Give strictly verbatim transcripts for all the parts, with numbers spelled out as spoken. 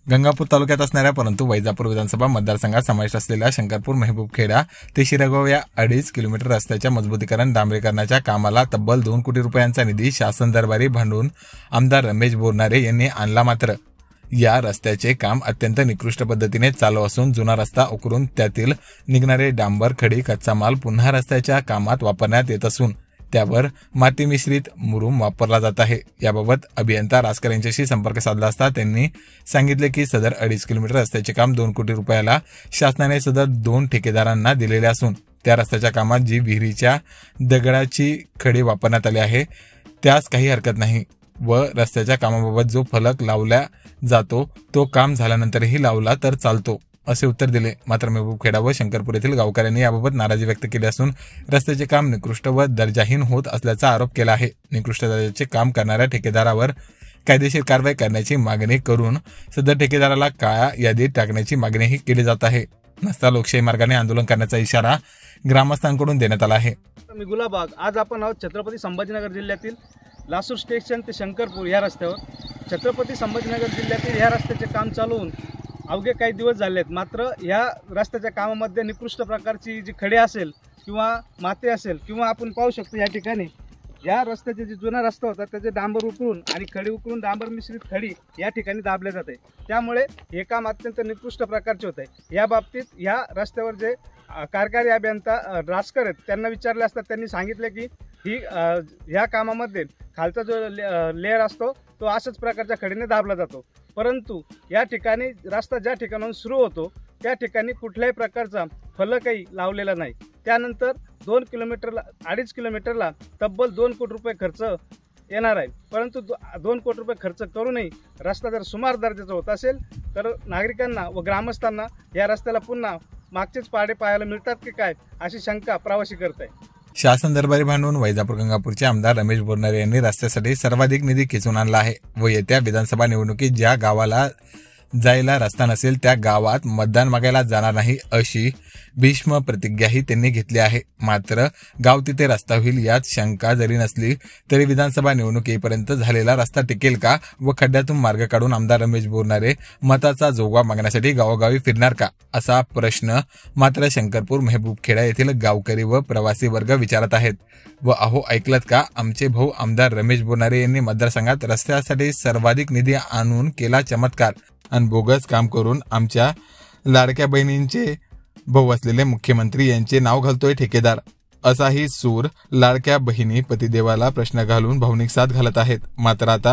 गंगापूर तालुक्यात असणाऱ्या परंतु वैजापूर विधानसभा मतदारसंघात समाविष्ट असलेल्या शंकरपूर मेहबूबखेडा ते शिरगाव या अडीच किलोमीटर रस्त्याच्या मजबूतीकरण डांबरीकरणाच्या कामाला तब्बल दोन कोटी रुपयांचा निधी शासन दरबारी भांडून आमदार रमेश बोरनारे यांनी आणला। मात्र या रस्त्याचे काम अत्यंत निकृष्ट पद्धतीने चालू असून जुना रस्ता उकरून त्यातील निघणारे डांबर खडी कच्चा माल पुन्हा रस्त्याच्या कामात वापरण्यात येत असून त्यावर माती मिश्रित मुरुम वापरला जात आहे। याबाबत अभियंता रासकर यांच्याशी संपर्क साधला असता त्यांनी सांगितले की सदर अडीच किलोमीटर रस्त्याचे काम दोन कोटी रुपयाला शासनाने सदर दोन ठेकेदारांना दिलेले असून त्या रस्त्याच्या कामात जी विहिरीच्या दगडाची खडी वापरण्यात आली आहे त्यास काही हरकत नाही व रस्त्याच्या कामाबाबत जो फलक लावला जातो तो काम झाल्यानंतरही लावला तर चालतो असे उत्तर दिले। मात्र मेहबूबखेडा व शंकरपूर येथील गावकऱ्यांनी याबाबत नाराजी व्यक्त केली असून रस्त्याचे काम निकृष्ट व दर्जाहीन होत असल्याचा आरोप केला आहे। निकृष्ट दर्जाचे काम करणाऱ्या ठेकेदारावर कायदेशीर कारवाई करण्याची मागणी करून सदर ठेकेदाराला काळ्या यादीत टाकण्याची मागणीही केली जात आहे। नसता लोकशाही मार्गाने आंदोलन करण्याचा इशारा ग्रामस्थांकडून देण्यात आला आहे। मी गुलाबाग आज आपण आहोत छत्रपती संभाजीनगर जिल्ह्यातील लासूर स्टेशन ते शंकरपूर या रस्त्यावर। छत्रपती संभाजीनगर जिल्ह्यातील या रस्त्याचे काम चालू होऊन अवघे काही दिवस झाले आहेत। मात्र या रस्त्याच्या कामामध्ये निकृष्ट प्रकारची जी खडी असेल किंवा माती असेल किंवा आपण पाहू शकतो या ठिकाणी या रस्त्याचे जे जुना रस्ता होता त्याचे डांबर उकरून आणि खडी उकरून डांबर मिश्रित खडी या ठिकाणी दाबले जाते। त्यामुळे हे काम अत्यंत निकृष्ट प्रकारचे होत आहे। या बाबतीत या रस्त्यावर जे कार्यकारी अभियंता रासकर आहेत त्यांना विचारले असता त्यांनी सांगितले की ही ह्या कामामध्ये खालचा जो लेअर असतो तो अशाच प्रकारच्या खडीने दाबला जातो, परंतु या ठिकाणी रस्ता ज्या ठिकाणाहून सुरू होतो त्या ठिकाणी कुठल्याही प्रकारचा फलकही लावलेला नाही। त्यानंतर दोन किलोमीटरला अडीच किलोमीटरला तब्बल दोन कोटी रुपये खर्च येणार आहे, परंतु दो दोन कोटी रुपये खर्च करूनही रस्ता जर सुमार दर्जाचा होत असेल तर नागरिकांना व ग्रामस्थांना या रस्त्याला पुन्हा मागचेच पाडे पाहायला मिळतात की काय अशी शंका प्रवासी करत आहे। शासन दरबारी भांडून वैजापूर गंगापूरचे आमदार रमेश बोरनारे यांनी रस्त्यासाठी सर्वाधिक निधी खेचून आणला आहे व येत्या विधानसभा निवडणुकीत ज्या गावाला जायला रस्ता नसेल त्या गावात मतदान मागायला जाणार नाही अशी भीष्म प्रतिज्ञाही त्यांनी घेतली आहे। मात्र गाव तिथे रस्ता होईल यात शंका जरी नसली तरी विधानसभा निवडणुकीपर्यंत झालेला रस्ता टिकेल का व खड्ड्यातून मार्ग काढून आमदार रमेश बोरनारे मताचा जोगवा मागण्यासाठी गावोगावी फिरणार का असा प्रश्न मात्र शंकरपूर मेहबूबखेडा येथील गावकरी व प्रवासी वर्ग विचारत आहेत। व अहो ऐकलत का, आमचे भाऊ आमदार रमेश बोरनारे यांनी मतदारसंघात रस्त्यासाठी सर्वाधिक निधी आणून केला चमत्कार आणि बोगस काम करून आमच्या लाडक्या बहिणींचे भाऊ असलेले मुख्यमंत्री यांचे नाव घालतोय ठेकेदार असाही सूर लाडक्या बहिणी पतिदेवाला प्रश्न घालून भावनिक साथ घालत आहेत। मात्र आता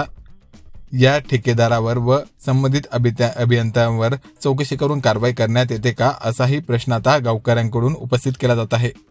या ठेकेदारावर व संबंधित अभियंत्यांवर चौकशी करून कारवाई करण्यात येते का असाही प्रश्न आता गावकऱ्यांकडून उपस्थित केला जात आहे।